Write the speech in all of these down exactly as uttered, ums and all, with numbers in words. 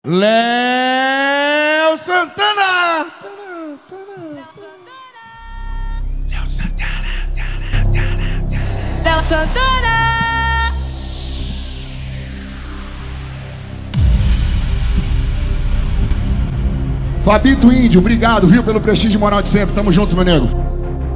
Léo Santana. Léo Santana. Léo Santana. Fabito Índio, obrigado, viu, pelo prestígio moral de sempre. Tamo junto, meu nego.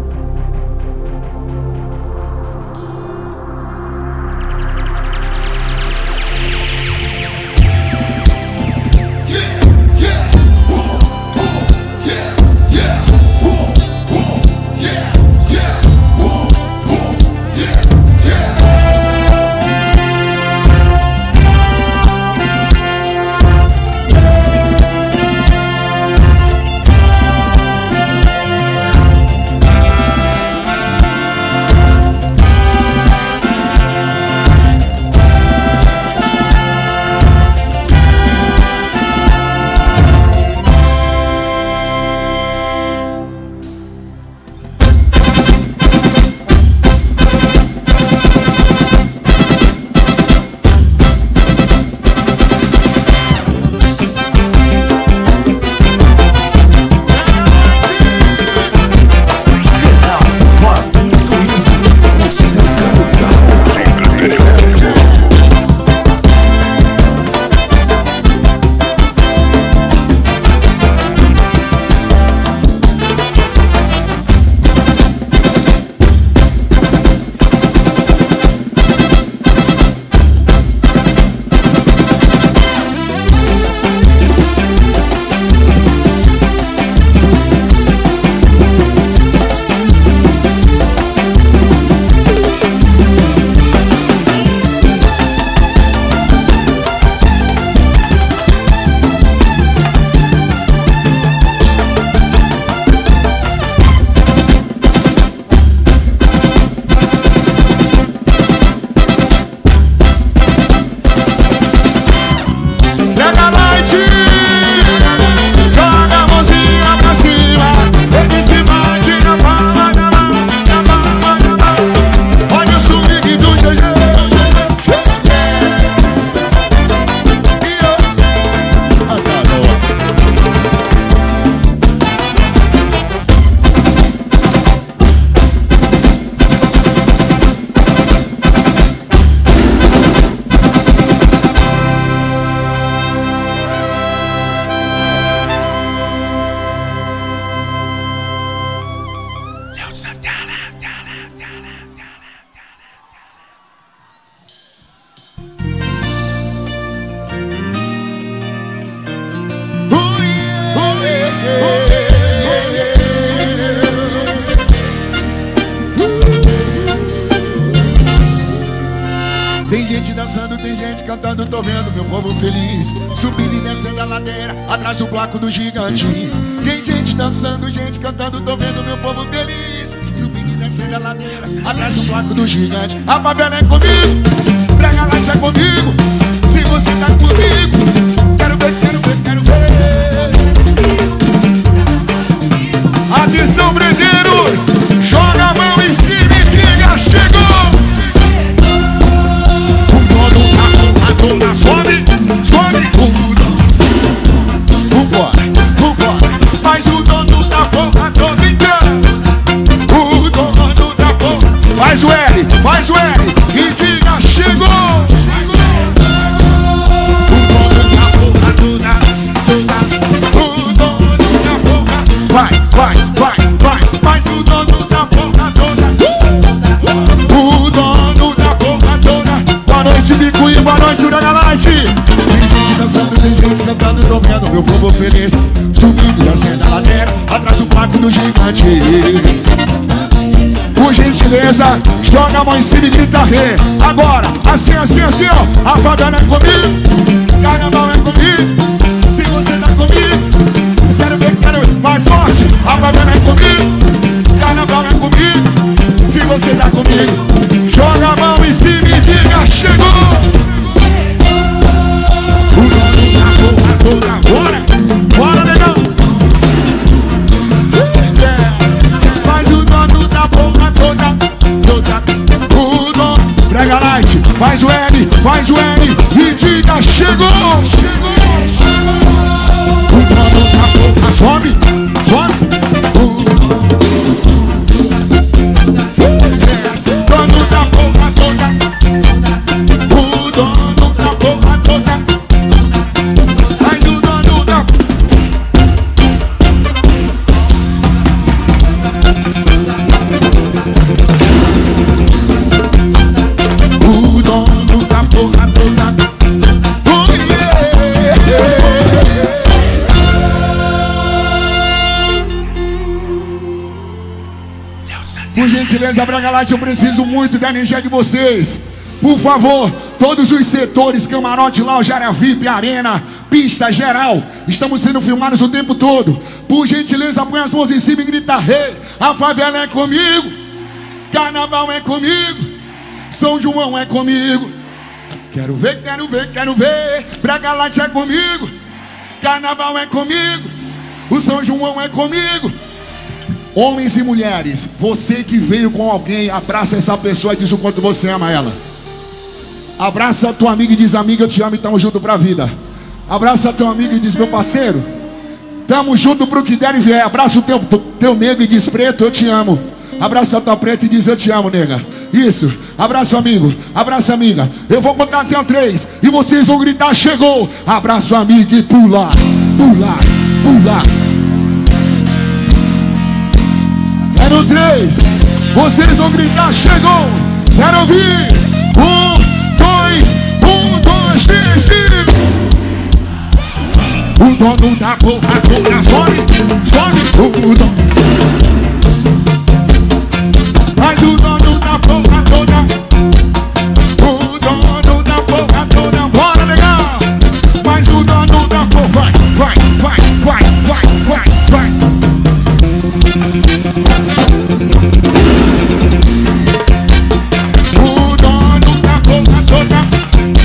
Tem gente dançando, tem gente cantando, tô vendo meu povo feliz, subindo e descendo a ladeira, atrás do bloco do gigante. Tem gente dançando, gente cantando, tô vendo meu povo feliz, subindo e descendo a ladeira, atrás do bloco do gigante. A favela é comigo, Brega Light é comigo, se você tá comigo, quero ver, quero ver, quero ver. Atenção, Bredeiros, joga a mão em cima e diga, chegou! Sobe, sobe, vambora, vambora. Mas o dono da porra toda então, o dono da porra. Faz o L, faz o L e diga chegou. O dono da porra toda, toda. O dono da porra. Vai, vai, vai, vai. Mas o dono da porra toda, o dono da porra toda. Boa noite, Bicuí, boa noite, Brega Light. Tem gente dançando, tem gente cantando, tô vendo meu povo feliz, subindo e descendo a ladeira, atrás do placo do gigante. Por gentileza, joga a mão em cima e grita ré. Agora, assim, assim, assim, ó. A favela é comigo, carnaval é comigo, se você tá comigo, quero ver, quero ver, mais forte. A favela é comigo, carnaval é comigo, se você tá comigo. Joga a mão em cima e diga, chegou! O dono da porra toda, bora! Bora, negão! Faz o dono da porra toda, toda. O dono, Brega Light, faz o L, faz o L e diga, chegou! Chegou! Por gentileza, Brega Light, eu preciso muito da energia de vocês. Por favor, todos os setores, camarote, loja, área V I P, arena, pista, geral, estamos sendo filmados o tempo todo. Por gentileza, põe as mãos em cima e grita: rei, a favela é comigo, carnaval é comigo, São João é comigo. Quero ver, quero ver, quero ver, Brega Light é comigo, carnaval é comigo, o São João é comigo. Homens e mulheres, você que veio com alguém, abraça essa pessoa e diz o quanto você ama ela. Abraça a tua amiga e diz: amiga, eu te amo e tamo junto pra vida. Abraça a teu amigo e diz: meu parceiro, tamo junto pro que der e vier. Abraça o teu, teu nego e diz: preto, eu te amo. Abraça a tua preta e diz: eu te amo, nega. Isso, abraça o amigo, abraça a amiga. Eu vou contar até o três e vocês vão gritar: chegou. Abraça o amigo e pula, pula, pula. É no três, vocês vão gritar: chegou. Quero ouvir. Um, dois, um, dois, três, três. O dono da porra toda sobe, sobe o dono. Mas o dono da porra toda, o dono da porra toda, bora legal. Mas o dono da porra vai, vai, vai, vai, vai, vai, vai. O dono da porra toda.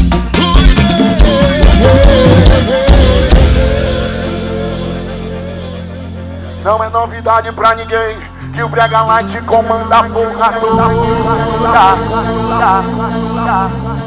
Não é novidade pra ninguém que o Brega Light comanda a porra toda.